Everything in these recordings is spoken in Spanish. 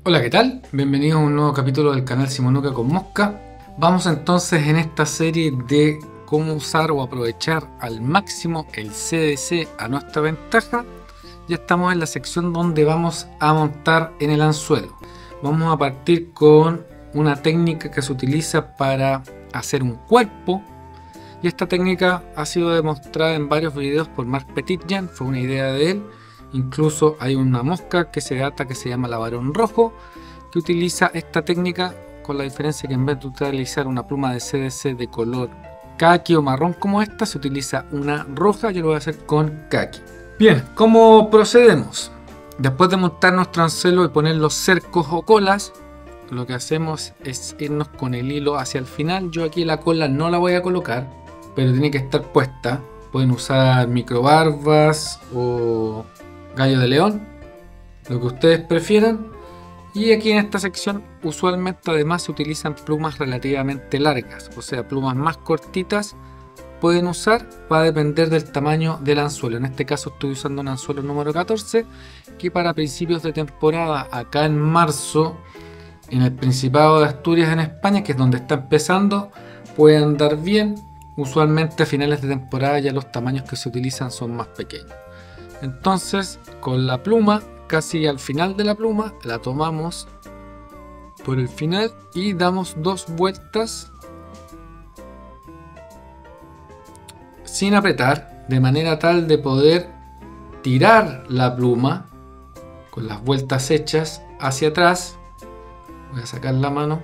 Hola, ¿qué tal? Bienvenidos a un nuevo capítulo del canal Simonuca con Mosca. Vamos entonces en esta serie de cómo usar o aprovechar al máximo el CDC a nuestra ventaja. Ya estamos en la sección donde vamos a montar en el anzuelo. Vamos a partir con una técnica que se utiliza para hacer un cuerpo. Y esta técnica ha sido demostrada en varios videos por Marc Petitjean, fue una idea de él. Incluso hay una mosca que se data que se llama la varón rojo, que utiliza esta técnica, con la diferencia que en vez de utilizar una pluma de CDC de color caqui o marrón como esta, se utiliza una roja. Yo lo voy a hacer con caqui. Bien, ¿cómo procedemos? Después de montar nuestro anzuelo y poner los cercos o colas, lo que hacemos es irnos con el hilo hacia el final. Yo aquí la cola no la voy a colocar, pero tiene que estar puesta. Pueden usar microbarbas o gallo de león, lo que ustedes prefieran. Y aquí en esta sección usualmente además se utilizan plumas relativamente largas, o sea, plumas más cortitas pueden usar, va a depender del tamaño del anzuelo. En este caso estoy usando un anzuelo número 14, que para principios de temporada, acá en marzo, en el Principado de Asturias en España, que es donde está empezando, puede andar bien. Usualmente a finales de temporada ya los tamaños que se utilizan son más pequeños. Entonces con la pluma, casi al final de la pluma, la tomamos por el final y damos dos vueltas sin apretar, de manera tal de poder tirar la pluma con las vueltas hechas hacia atrás. Voy a sacar la mano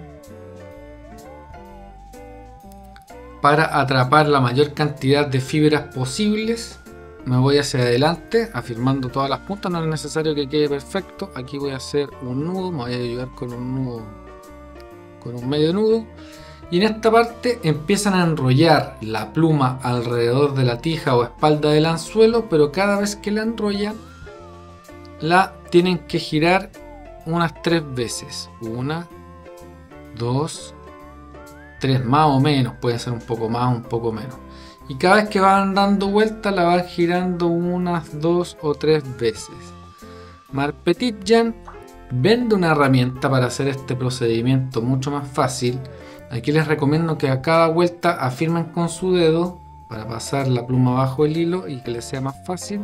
para atrapar la mayor cantidad de fibras posibles. Me voy hacia adelante afirmando todas las puntas, no es necesario que quede perfecto. Aquí voy a hacer un nudo, me voy a ayudar con un nudo, con un medio nudo, y en esta parte empiezan a enrollar la pluma alrededor de la tija o espalda del anzuelo, pero cada vez que la enrollan la tienen que girar unas 3 veces. 1, 2, 3, más o menos, puede ser un poco más, un poco menos. Y cada vez que van dando vueltas la van girando unas 2 o 3 veces. Marc Petitjean vende una herramienta para hacer este procedimiento mucho más fácil. Aquí les recomiendo que a cada vuelta afirmen con su dedo para pasar la pluma bajo el hilo y que les sea más fácil.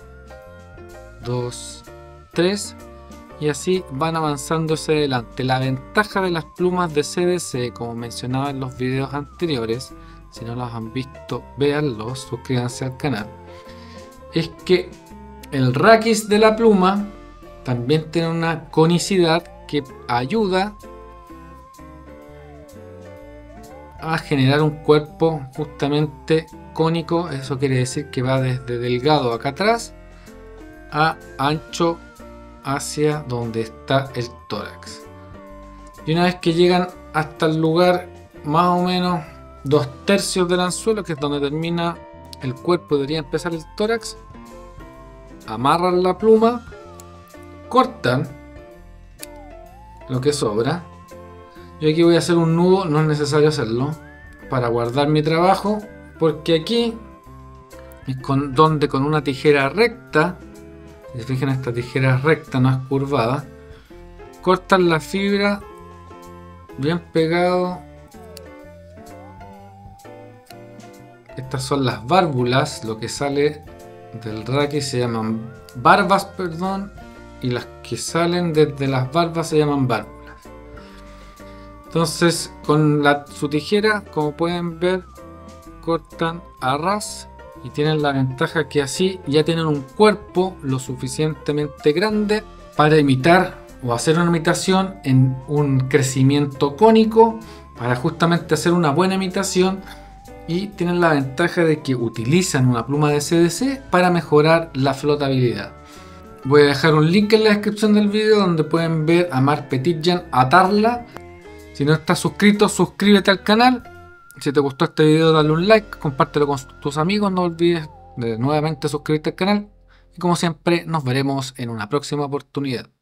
2, 3 y así van avanzando hacia adelante. La ventaja de las plumas de CDC, como mencionaba en los videos anteriores, si no los han visto, véanlos, suscríbanse al canal, es que el raquis de la pluma también tiene una conicidad que ayuda a generar un cuerpo justamente cónico. Eso quiere decir que va desde delgado acá atrás a ancho hacia donde está el tórax. Y una vez que llegan hasta el lugar más o menos 2/3 del anzuelo, que es donde termina el cuerpo, debería empezar el tórax, amarran la pluma, cortan lo que sobra. Yo aquí voy a hacer un nudo, no es necesario hacerlo, para guardar mi trabajo, porque aquí es donde con una tijera recta, si se fijan, esta tijera es recta, no es curvada, cortan la fibra bien pegado. Estas son las válvulas, lo que sale del raquis se llaman barbas, perdón, y las que salen desde las barbas se llaman válvulas. Entonces con su tijera, como pueden ver, cortan a ras y tienen la ventaja que así ya tienen un cuerpo lo suficientemente grande para imitar o hacer una imitación en un crecimiento cónico, para justamente hacer una buena imitación. Y tienen la ventaja de que utilizan una pluma de CDC para mejorar la flotabilidad. Voy a dejar un link en la descripción del video donde pueden ver a Marc Petitjean atarla. Si no estás suscrito, suscríbete al canal. Si te gustó este video, dale un like, compártelo con tus amigos. No olvides de nuevamente suscribirte al canal. Y como siempre, nos veremos en una próxima oportunidad.